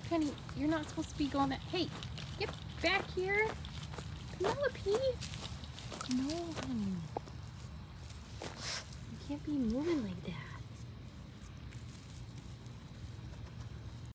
Honey, you're not supposed to be going that. Hey, get back here. Penelope. No, honey. You can't be moving like that.